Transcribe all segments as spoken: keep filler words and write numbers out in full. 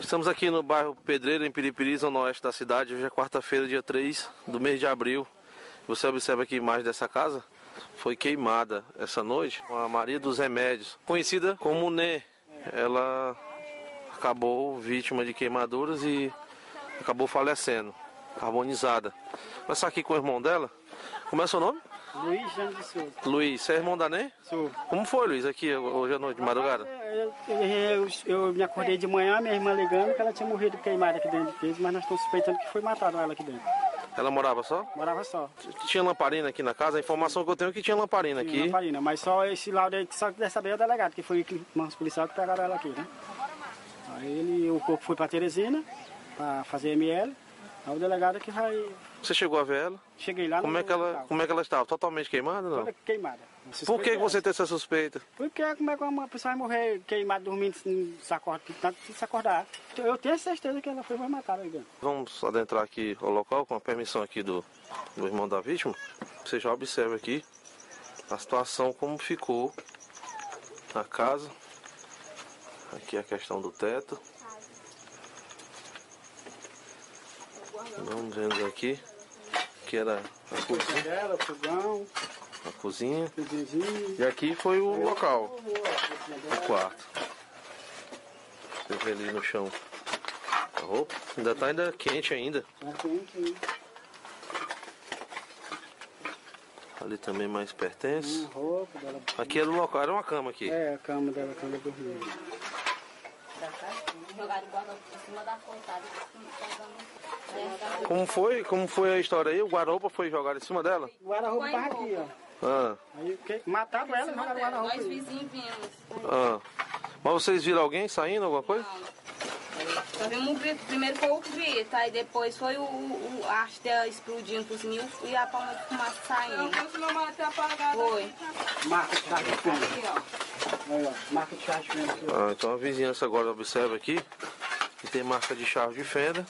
Estamos aqui no bairro Pedreira, em Piripiri, zona oeste da cidade. Hoje é quarta-feira, dia três do mês de abril. Você observa aqui a imagem dessa casa. Foi queimada essa noite. A Maria dos Remédios, conhecida como Né. Ela acabou vítima de queimaduras e acabou falecendo, carbonizada. Vai estar aqui com o irmão dela. Como é seu nome? Luiz Jânio de Souza. Luiz, você é irmão da Né? Sou. Como foi, Luiz, aqui hoje à noite, de madrugada? Eu, eu, eu, eu me acordei de manhã, minha irmã ligando que ela tinha morrido queimada aqui dentro de casa, mas nós estamos suspeitando que foi matado ela aqui dentro. Ela morava só? Morava só. Tinha lamparina aqui na casa? A informação que eu tenho é que tinha lamparina Tinha aqui. lamparina, mas só esse laudo aí que só deve saber é o delegado, que foi os policiais que pegaram ela aqui, né? Aí ele, o corpo foi para Teresina, para fazer M L. Aí o delegado que vai... Você chegou a ver ela? Cheguei lá. Como é que ela, como é que ela estava? Totalmente queimada, não? Toda queimada. Por que você tem essa suspeita? Porque como é que uma pessoa vai morrer queimada dormindo sem se acordar, sem se acordar? Eu tenho certeza que ela foi matada aí dentro. Vamos adentrar aqui ao local com a permissão aqui do, do irmão da vítima. Você já observa aqui a situação como ficou a casa. Aqui a questão do teto. Vamos vendo aqui que era a cozinha. O fogão. A cozinha. E aqui foi o local, o quarto. Você vê ali no chão a roupa. Ainda está ainda quente ainda. Ali também mais pertence. Aqui era o local, era uma cama aqui. É, a cama dela, a cama dormindo. Como foi? Como foi a história aí? O guarda-roupa foi jogado em cima dela? O guarda-roupa estava aqui, ó. Ah. Aí que, mataram ela e jogaram o guarda-roupa. Nós vizinhos vimos. Ah. Mas vocês viram alguém saindo, alguma coisa? Não. Só vimos um grito. Primeiro foi o grito, aí depois foi o, o a haste explodindo pros mil e a palma de fumaça saindo. Não, até apagada. Foi. Marca de chá de fenda. Aqui, ó. Aí, ó. Marca de chá de fenda. Ah, então a vizinhança agora observa aqui que tem marca de chave de fenda.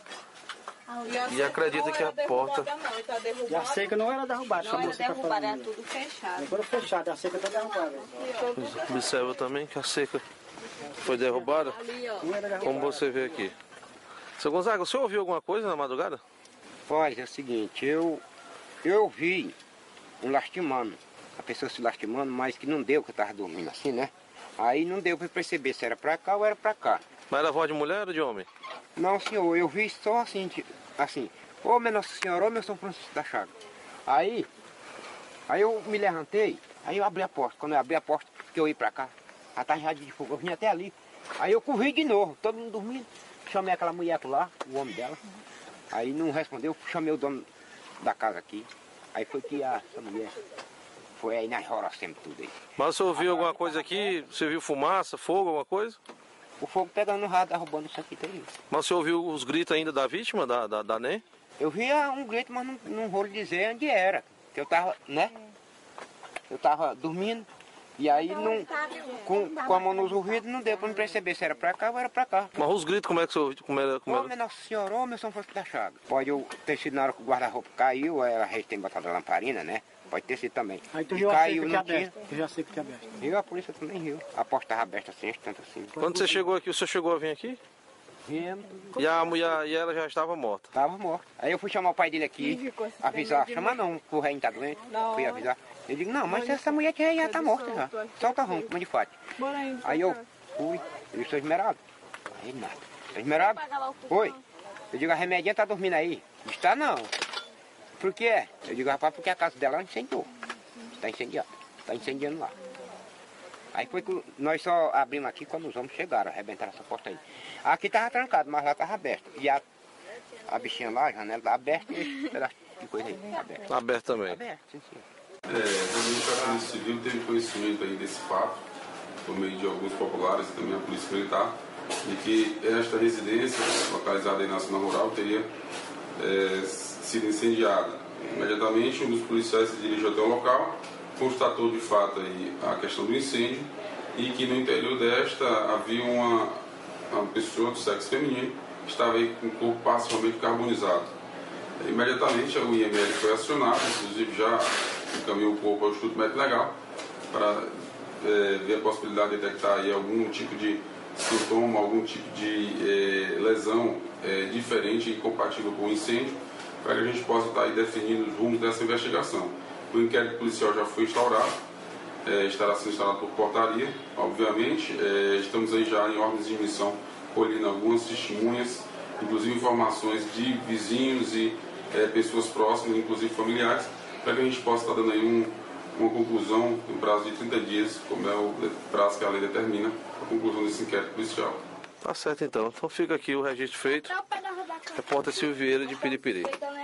E acredita que a porta... E a seca não era derrubada. Não era derrubada, era tudo fechado. Agora fechado, a seca está derrubada. Observa também que a seca foi derrubada, como você vê aqui. Seu Gonzaga, o senhor ouviu alguma coisa na madrugada? Olha, é o seguinte, eu, eu vi um lastimando, a pessoa se lastimando, mas que não deu, que eu estava dormindo assim, né? Aí não deu para perceber se era para cá ou era para cá. Mas era voz de mulher ou de homem? Não, senhor, eu vi só assim, assim, ô minha Nossa Senhora, ô meu São Francisco da Chaga. Aí, aí eu me levantei, aí eu abri a porta. Quando eu abri a porta, que eu ia pra cá, ela tá enjada de fogo, eu vim até ali. Aí eu corri de novo, todo mundo dormindo. Chamei aquela mulher lá, o homem dela. Aí não respondeu, chamei o dono da casa aqui. Aí foi que a, essa mulher foi aí nas horas sempre tudo aí. Mas você ouviu alguma coisa aqui? Você viu fumaça, fogo, alguma coisa? O fogo pegando no rádio, derrubando isso aqui tudo. Mas você ouviu os gritos ainda da vítima, da, da, da Né? Eu via um grito, mas não, não vou lhe dizer onde era. Que eu tava, né? Eu tava dormindo. E aí, não, com, com a mão nos ouvidos, não deu para me perceber se era para cá ou era para cá. Mas os gritos, como é que você ouviu? Como era, como Ô, era? minha Nossa Senhora, ô, meu São Francisco da Chaga. Pode eu ter sido na hora que o guarda-roupa caiu, a gente tem botado a lamparina, né? Pode ter sido também. Aí tu e viu caiu, a seca não que tinha. aberta. Tu viu a seca que aberta. Viu, a polícia também viu. A porta estava aberta assim, tanto assim. Quando você chegou aqui, o senhor chegou a vir aqui? Viemos. E a mulher, e ela já estava morta? Estava morta. Aí eu fui chamar o pai dele aqui, avisar. Chamar não, que o rei está doente. Fui avisar. Eu digo, não, mas essa mulher que já está morta já. Solta ronco, como de fato. Aí eu fui, eu sou Esmeralda. Aí nada. Esmeralda? Oi. Eu digo, a remedinha está dormindo aí? Está não. Por quê? Eu digo, rapaz, porque a casa dela incendiou. Está incendiando. Está incendiando lá. Aí foi que nós só abrimos aqui quando os homens chegaram, arrebentaram essa porta aí. Aqui estava trancado, mas lá estava aberto. E a, a bichinha lá, a janela estava aberta e esse pedaço de coisa aí, aberto. Tá aberto também. Aberto, sim, sim. É, a Polícia Civil teve conhecimento aí desse fato, por meio de alguns populares e também a Polícia Militar, de que esta residência, localizada aí na zona rural, teria é, sido incendiada. Imediatamente, um dos policiais se dirigiu até o local, constatou de fato aí a questão do incêndio e que no interior desta havia uma, uma pessoa do sexo feminino que estava aí com o corpo parcialmente carbonizado. Imediatamente o I M L foi acionado, inclusive já encaminhou o corpo ao Instituto Médico Legal para é, ver a possibilidade de detectar aí algum tipo de sintoma, algum tipo de é, lesão é, diferente e incompatível com o incêndio, para que a gente possa estar aí definindo os rumos dessa investigação. O inquérito policial já foi instaurado, é, estará sendo instaurado por portaria, obviamente. É, estamos aí já em ordens de missão, colhendo algumas testemunhas, inclusive informações de vizinhos e é, pessoas próximas, inclusive familiares, para que a gente possa estar dando aí um, uma conclusão no prazo de trinta dias, como é o prazo que a lei determina, a conclusão desse inquérito policial. Tá certo então. Então fica aqui o registro feito. Repórter Silvio Vieira de Piripiri.